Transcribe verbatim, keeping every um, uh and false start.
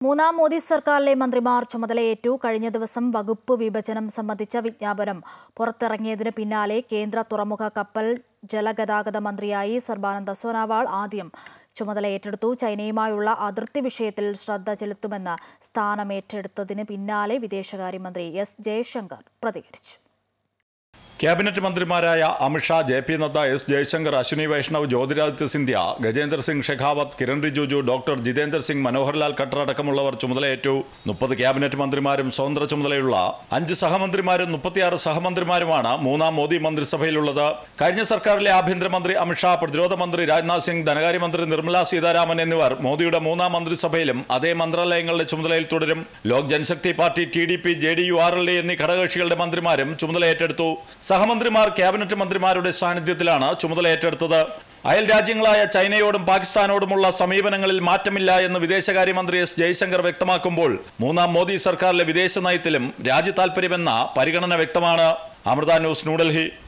മൂന്നാം മോദി സർക്കാരിലെ മന്ത്രിമാർ ചുമതലയേറ്റു. കഴിഞ്ഞ ദിവസം വകുപ്പ് വിഭജനം സംബന്ധിച്ച വിജ്ഞാപനം പുറത്തിറങ്ങിയതിന് പിന്നാലെ കേന്ദ്ര തുറമുഖ കപ്പൽ ജലഗതാഗത മന്ത്രിയായി സർബാനന്ദ സോനോവാൾ ആദ്യം ചുമതല ഏറ്റെടുത്തു. ചൈനയുമായുള്ള അതിർത്തി വിഷയത്തിൽ ശ്രദ്ധ ചെലുത്തുമെന്ന സ്ഥാനമേറ്റെടുത്തതിന് പിന്നാലെ വിദേശകാര്യമന്ത്രി എസ് ജയശങ്കർ പ്രതികരിച്ചു. ക്യാബിനറ്റ് മന്ത്രിമാരായ Amit Shah, J P Nadda, S Jaishankar, Ashwini Vaishnaw, Jyotiraditya Scindia, Gajendra Singh Shekhawat, Kiren Rijiju, doctor Jitendra Singh, Manoharlal Khattar അടക്കമുള്ളവർ ചുമതലയേറ്റു. മുപ്പത് ക്യാബിനറ്റ് മന്ത്രിമാരും സ്വതന്ത്ര ചുമതലയുള്ള അഞ്ച് സഹമന്ത്രിമാരും മുപ്പത്തിയാറ് സഹമന്ത്രിമാരുമാണ് മൂന്നാം മോദി മന്ത്രിസഭയിലുള്ളത്. കഴിഞ്ഞ സർക്കാരിലെ ആഭ്യന്തരമന്ത്രി അമിത്ഷാ, പ്രതിരോധ മന്ത്രി രാജ്നാഥ് സിംഗ്, ധനകാര്യമന്ത്രി നിർമ്മല സീതാരാമൻ എന്നിവർ മോദിയുടെ മൂന്നാം മന്ത്രിസഭയിലും അതേ മന്ത്രാലയങ്ങളുടെ ചുമതലയിൽ തുടരും. Lok Janshakti party, T D P, J D U, R L D എന്നീ ഘടകകക്ഷികളുടെ മന്ത്രിമാരും ചുമതലയേറ്റെടുത്തു. സഹമന്ത്രിമാർ ക്യാബിനറ്റ് മന്ത്രിമാരുടെ സാന്നിധ്യത്തിലാണ് ചുമതല ഏറ്റെടുത്തത്. അയൽ രാജ്യങ്ങളായ ചൈനയോടും പാകിസ്ഥാനോടുമുള്ള സമീപനങ്ങളിൽ മാറ്റമില്ല എന്ന് വിദേശകാര്യമന്ത്രി എസ് ജയശങ്കർ വ്യക്തമാക്കുമ്പോൾ മൂന്നാം മോദി സർക്കാരിലെ വിദേശ നയത്തിലും രാജ്യ താൽപര്യമെന്ന പരിഗണന വ്യക്തമാണ്. അമൃത ന്യൂസ്, ന്യൂഡൽഹി.